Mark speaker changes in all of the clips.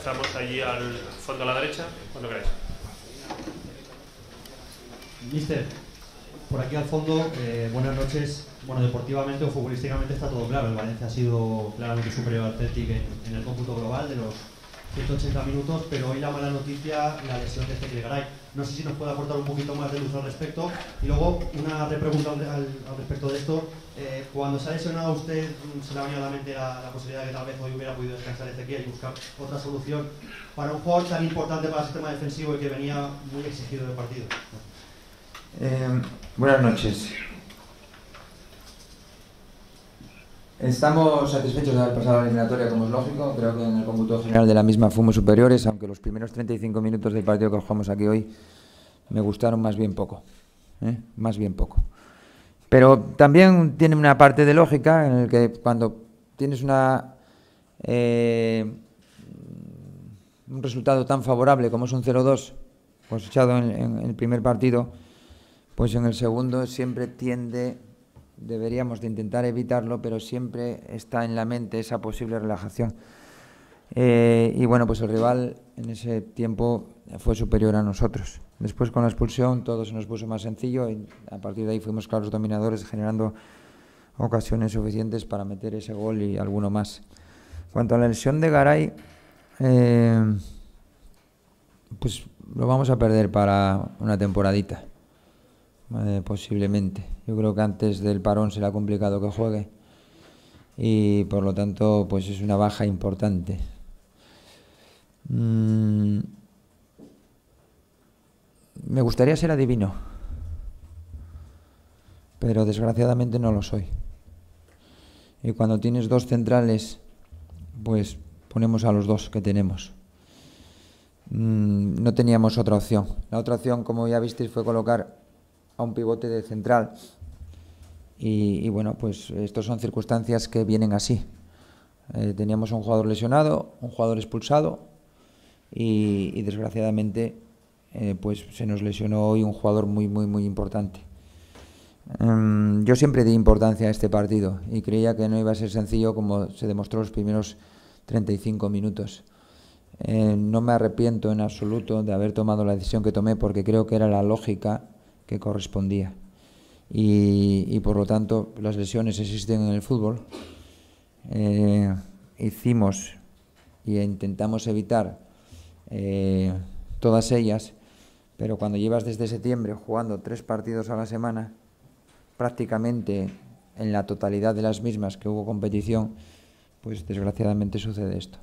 Speaker 1: pasamos allí al fondo a la derecha, cuando queráis.
Speaker 2: Mister, por aquí al fondo, buenas noches. Bueno, deportivamente o futbolísticamente está todo claro. El Valencia ha sido claramente superior al Celtic en el cómputo global de los 180 minutos, pero hoy la mala noticia, la lesión de Ezequiel Garay. No sé si nos puede aportar un poquito más de luz al respecto. Y luego, una repregunta al respecto de esto. Cuando se ha lesionado usted, se le ha venido a la mente la posibilidad de que tal vez hoy hubiera podido descansar Ezequiel y buscar otra solución para un jugador tan importante para el sistema defensivo y que venía muy exigido del partido.
Speaker 3: Buenas noches. Estamos satisfechos de haber pasado la eliminatoria, como es lógico. Creo que en el cómputo general de la misma fuimos superiores, aunque los primeros 35 minutos del partido que jugamos aquí hoy me gustaron más bien poco. Más bien poco. Pero también tiene una parte de lógica en el que cuando tienes un resultado tan favorable como es un 0-2 cosechado en el primer partido, pues en el segundo siempre deberíamos de intentar evitarlo, pero siempre está en la mente esa posible relajación. Y bueno, pues el rival en ese tiempo fue superior a nosotros. Después, con la expulsión, todo se nos puso más sencillo y a partir de ahí fuimos claros dominadores, generando ocasiones suficientes para meter ese gol y alguno más. En cuanto a la lesión de Garay, pues lo vamos a perder para una temporadita, posiblemente. Yo creo que antes del parón será complicado que juegue y por lo tanto pues es una baja importante. Me gustaría ser adivino, pero desgraciadamente no lo soy. Y cuando tienes dos centrales, pues ponemos a los dos que tenemos. No teníamos otra opción. La otra opción, como ya visteis, fue colocar a un pivote de central. Y bueno, pues estas son circunstancias que vienen así. Teníamos un jugador lesionado, un jugador expulsado y desgraciadamente pues se nos lesionó hoy un jugador muy importante. Yo siempre di importancia a este partido y creía que no iba a ser sencillo, como se demostró los primeros 35 minutos. No me arrepiento en absoluto de haber tomado la decisión que tomé, porque creo que era la lógica que correspondía. Y por lo tanto, las lesiones existen en el fútbol. Hicimos e intentamos evitar todas ellas, pero cuando llevas desde septiembre jugando 3 partidos a la semana, prácticamente en la totalidad de las mismas que hubo competición, pues desgraciadamente sucede esto.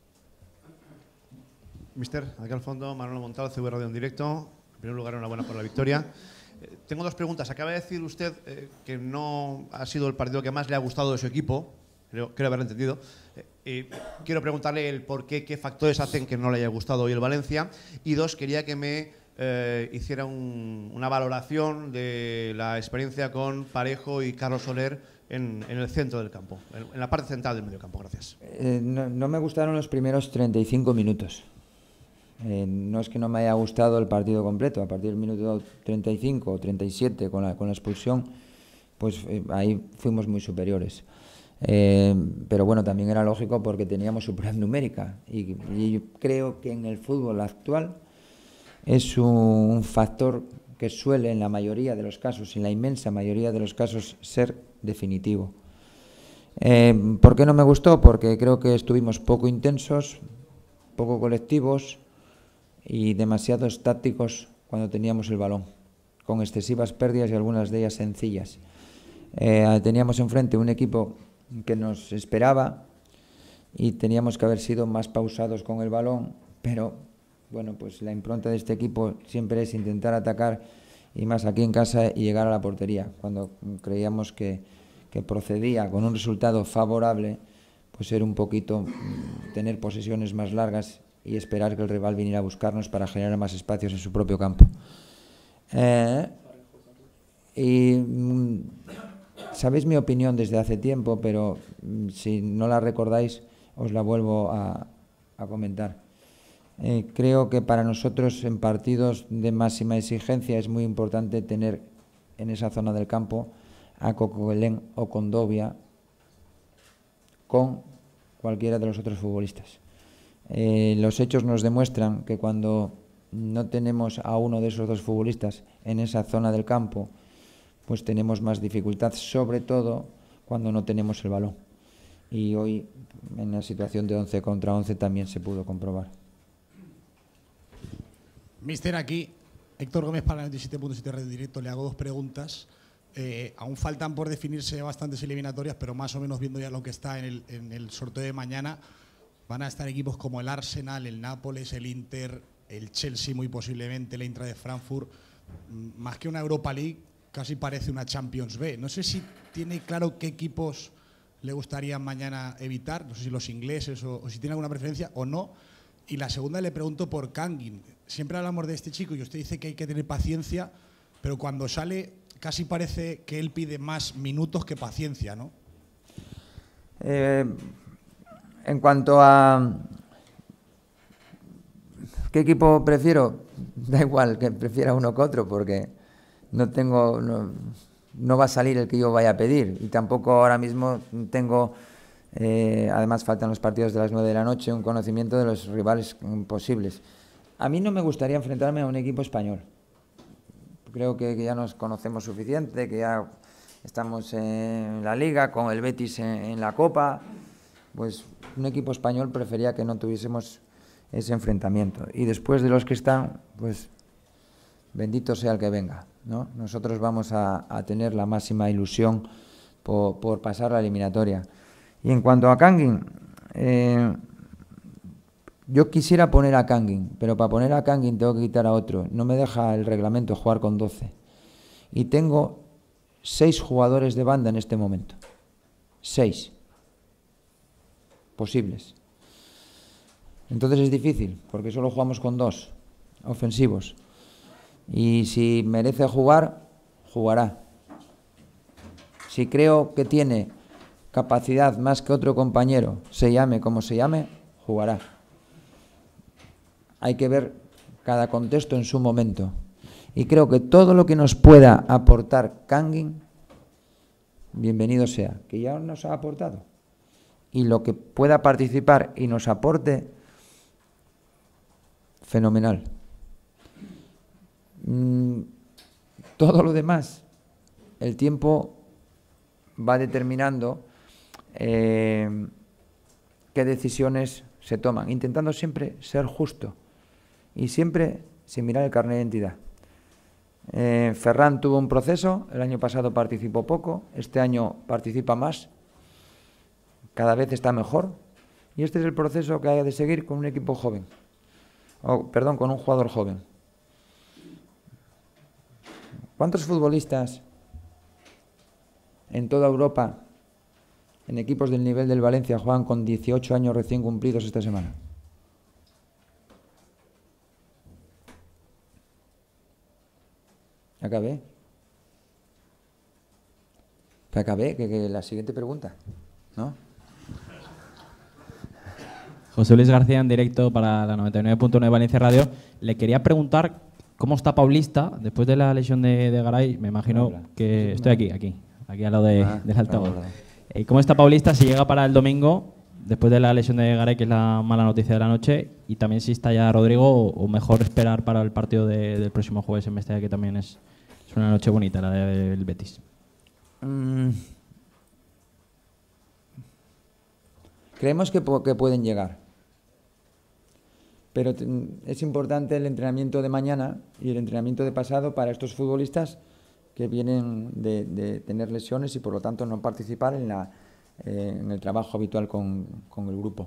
Speaker 4: Mister, aquí al fondo, Manolo Montal, CV Radio en directo. En primer lugar, enhorabuena por la victoria. Tengo 2 preguntas. Acaba de decir usted que no ha sido el partido que más le ha gustado de su equipo. Creo haberlo entendido. Quiero preguntarle el por qué, qué factores hacen que no le haya gustado hoy el Valencia. Y 2, quería que me hiciera una valoración de la experiencia con Parejo y Carlos Soler en el centro del campo, en la parte central del mediocampo. Gracias.
Speaker 3: No me gustaron los primeros 35 minutos. No es que no me haya gustado el partido completo. A partir del minuto 35 o 37 con la expulsión, pues ahí fuimos muy superiores. Pero bueno, también era lógico porque teníamos superioridad numérica y yo creo que en el fútbol actual es un factor que suele en la mayoría de los casos, en la inmensa mayoría de los casos, ser definitivo. ¿Por qué no me gustó? Porque creo que estuvimos poco intensos, poco colectivos y demasiados tácticos cuando teníamos el balón, con excesivas pérdidas y algunas de ellas sencillas. Teníamos enfrente un equipo que nos esperaba y teníamos que haber sido más pausados con el balón, pero bueno, pues la impronta de este equipo siempre es intentar atacar, y más aquí en casa, y llegar a la portería. Cuando creíamos que procedía con un resultado favorable, pues ser un poquito, tener posesiones más largas y esperar que el rival viniera a buscarnos para generar más espacios en su propio campo. Sabéis mi opinión desde hace tiempo, pero si no la recordáis os la vuelvo a comentar. Creo que para nosotros en partidos de máxima exigencia es muy importante tener en esa zona del campo a Coquelin o Condovia con cualquiera de los otros futbolistas. Los hechos nos demuestran que cuando no tenemos a uno de esos dos futbolistas en esa zona del campo, pues tenemos más dificultad, sobre todo cuando no tenemos el balón. Y hoy, en la situación de 11 contra 11, también se pudo comprobar.
Speaker 5: Mister, aquí Héctor Gómez para 97.7 Radio Directo. Le hago dos preguntas. Aún faltan por definirse bastantes eliminatorias, pero más o menos viendo ya lo que está en el sorteo de mañana, van a estar equipos como el Arsenal, el Nápoles, el Inter, el Chelsea muy posiblemente, el Eintracht de Frankfurt. Más que una Europa League, casi parece una Champions B. No sé si tiene claro qué equipos le gustaría mañana evitar, no sé si los ingleses o si tiene alguna preferencia o no. Y la segunda le pregunto por Kangin. Siempre hablamos de este chico y usted dice que hay que tener paciencia, pero cuando sale casi parece que él pide más minutos que paciencia, ¿no?
Speaker 3: En cuanto a qué equipo prefiero, da igual que prefiera uno que otro, porque no va a salir el que yo vaya a pedir, y tampoco ahora mismo tengo, además faltan los partidos de las 9 de la noche, un conocimiento de los rivales posibles. A mí no me gustaría enfrentarme a un equipo español. Creo que ya nos conocemos suficiente, que ya estamos en la Liga, con el Betis en la Copa. Pues un equipo español prefería que no tuviésemos ese enfrentamiento. Y después de los que están, pues bendito sea el que venga, ¿no? Nosotros vamos a tener la máxima ilusión por pasar la eliminatoria. Y en cuanto a Kangin, yo quisiera poner a Kangin, pero para poner a Kangin tengo que quitar a otro. No me deja el reglamento jugar con 12. Y tengo 6 jugadores de banda en este momento. 6 posibles. Entonces es difícil, porque solo jugamos con 2 ofensivos. Y si merece jugar, jugará. Si creo que tiene capacidad más que otro compañero, se llame como se llame, jugará. Hay que ver cada contexto en su momento. Y creo que todo lo que nos pueda aportar Kangin, bienvenido sea, que ya nos ha aportado. Y lo que pueda participar y nos aporte, fenomenal. Todo lo demás, el tiempo va determinando qué decisiones se toman, intentando siempre ser justo y siempre sin mirar el carnet de identidad. Ferran tuvo un proceso, el año pasado participó poco, este año participa más, cada vez está mejor, y este es el proceso que hay de seguir con un equipo joven, con un jugador joven. ¿Cuántos futbolistas en toda Europa, en equipos del nivel del Valencia, juegan con 18 años recién cumplidos esta semana? Acabé, que la siguiente pregunta, ¿no?
Speaker 6: José Luis García, en directo para la 99.9 Valencia Radio. Le quería preguntar cómo está Paulista después de la lesión de Garay. Me imagino que estoy aquí al lado del altavoz. ¿Cómo está Paulista? Si llega para el domingo, después de la lesión de Garay, que es la mala noticia de la noche, y también si está ya Rodrigo, o mejor esperar para el partido del próximo jueves en Mestalla, que también es una noche bonita, la del Betis.
Speaker 3: Creemos que pueden llegar, pero es importante el entrenamiento de mañana y el entrenamiento de pasado para estos futbolistas que vienen de tener lesiones y por lo tanto no participar en el trabajo habitual con el grupo.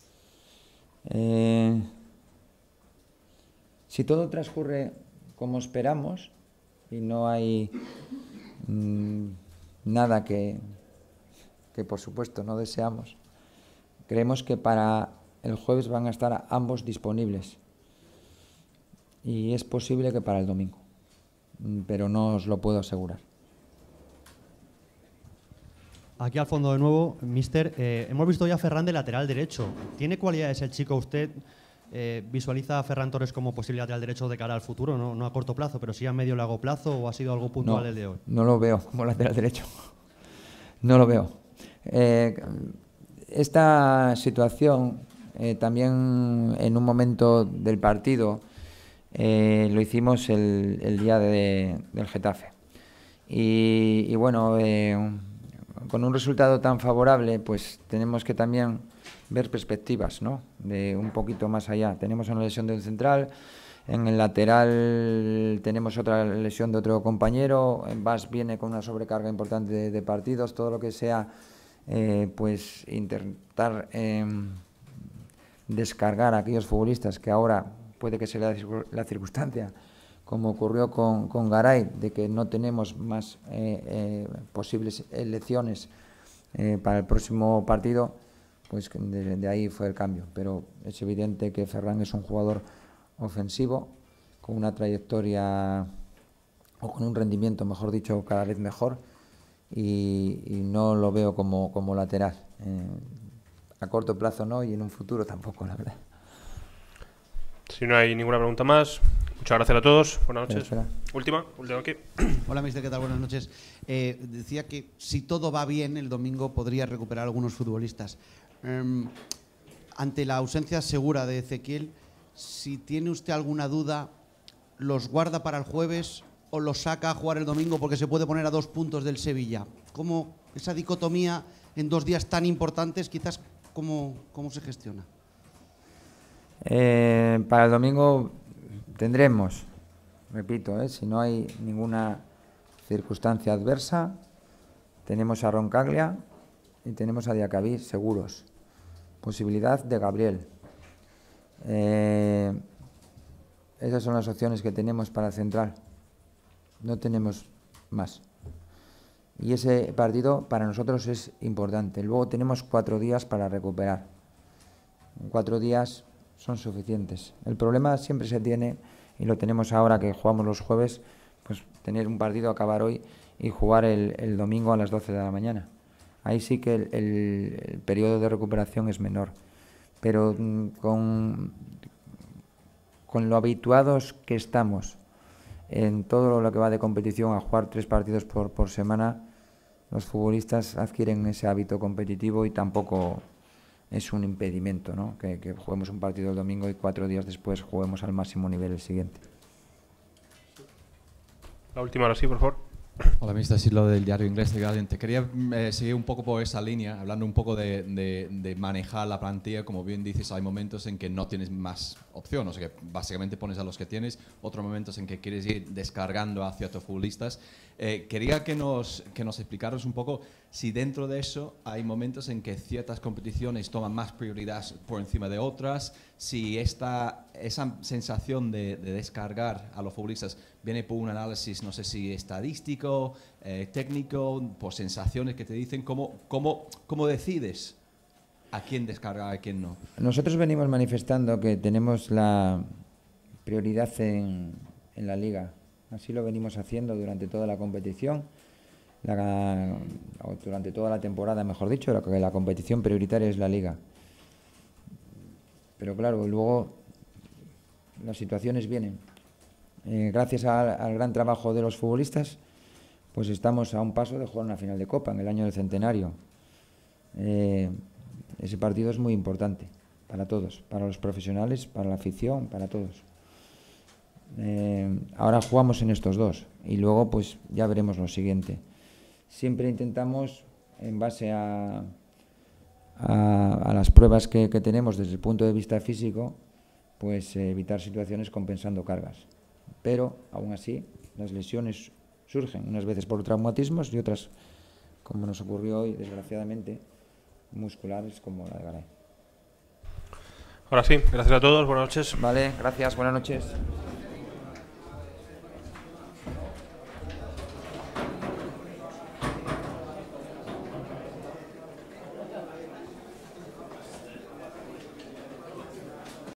Speaker 3: Si todo transcurre como esperamos y no hay nada que por supuesto no deseamos, creemos que para el jueves van a estar ambos disponibles y es posible que para el domingo, pero no os lo puedo asegurar.
Speaker 2: Aquí al fondo de nuevo, míster, hemos visto ya a Ferran de lateral derecho. ¿Tiene cualidades el chico? ¿Usted visualiza a Ferran Torres como posible lateral derecho de cara al futuro? No a corto plazo, pero sí a medio o largo plazo, ¿o ha sido algo puntual el de hoy?
Speaker 3: No lo veo como lateral derecho. No lo veo. Esta situación también en un momento del partido lo hicimos el día del Getafe. Y bueno, con un resultado tan favorable, pues tenemos que también ver perspectivas, ¿no? De un poquito más allá. Tenemos una lesión de un central, en el lateral tenemos otra lesión de otro compañero, Bas viene con una sobrecarga importante de partidos, todo lo que sea, pues intentar descargar a aquellos futbolistas que ahora puede que sea la circunstancia, como ocurrió con Garay, de que no tenemos más posibles elecciones para el próximo partido, pues de ahí fue el cambio. Pero es evidente que Ferran es un jugador ofensivo, con una trayectoria, o con un rendimiento, mejor dicho, cada vez mejor, y no lo veo como lateral. A corto plazo no, y en un futuro tampoco, la verdad.
Speaker 1: Si no hay ninguna pregunta más, muchas gracias a todos. Buenas noches.
Speaker 3: Espera.
Speaker 1: Última aquí.
Speaker 7: Hola, mister, ¿qué tal? Buenas noches. Decía que si todo va bien, el domingo podría recuperar algunos futbolistas. Ante la ausencia segura de Ezequiel, si tiene usted alguna duda, ¿los guarda para el jueves o los saca a jugar el domingo porque se puede poner a 2 puntos del Sevilla? ¿Cómo esa dicotomía en 2 días tan importantes, quizás, cómo se gestiona?
Speaker 3: Para el domingo tendremos, repito, si no hay ninguna circunstancia adversa, tenemos a Roncaglia y tenemos a Diacabí seguros. Posibilidad de Gabriel. Esas son las opciones que tenemos para central. No tenemos más. Y ese partido para nosotros es importante. Luego tenemos 4 días para recuperar. 4 días son suficientes. El problema siempre se tiene, y lo tenemos ahora que jugamos los jueves, pues tener un partido, acabar hoy y jugar el domingo a las 12 de la mañana. Ahí sí que el periodo de recuperación es menor. Pero con lo habituados que estamos en todo lo que va de competición a jugar 3 partidos por semana, los futbolistas adquieren ese hábito competitivo y tampoco es un impedimento, ¿no? Que juguemos un partido el domingo y 4 días después juguemos al máximo nivel el siguiente.
Speaker 1: La última, ahora sí, por favor.
Speaker 8: Hola, mister Silo del diario inglés The Guardian. Te quería seguir un poco por esa línea, hablando un poco de manejar la plantilla. Como bien dices, hay momentos en que no tienes más opción, o sea que básicamente pones a los que tienes, otros momentos en que quieres ir descargando hacia otros futbolistas. Quería que nos explicaras un poco si dentro de eso hay momentos en que ciertas competiciones toman más prioridad por encima de otras, si esa sensación de descargar a los futbolistas viene por un análisis, no sé si estadístico, técnico, por sensaciones que te dicen. ¿Cómo decides a quién descargar, a quién no?
Speaker 3: Nosotros venimos manifestando que tenemos la prioridad en la Liga. Así lo venimos haciendo durante toda la competición, durante toda la temporada, mejor dicho, la competición prioritaria es la Liga. Pero claro, luego las situaciones vienen. Gracias al gran trabajo de los futbolistas, pues estamos a un paso de jugar una final de Copa en el año del centenario. Ese partido es muy importante para todos, para los profesionales, para la afición, para todos. Ahora jugamos en estos 2 y luego pues ya veremos lo siguiente. Siempre intentamos, en base a las pruebas que tenemos desde el punto de vista físico, pues evitar situaciones compensando cargas. Pero aún así las lesiones surgen, unas veces por traumatismos y otras, como nos ocurrió hoy, desgraciadamente, musculares como la de Garay.
Speaker 1: Ahora sí, gracias a todos, buenas noches.
Speaker 3: Vale, gracias, buenas noches.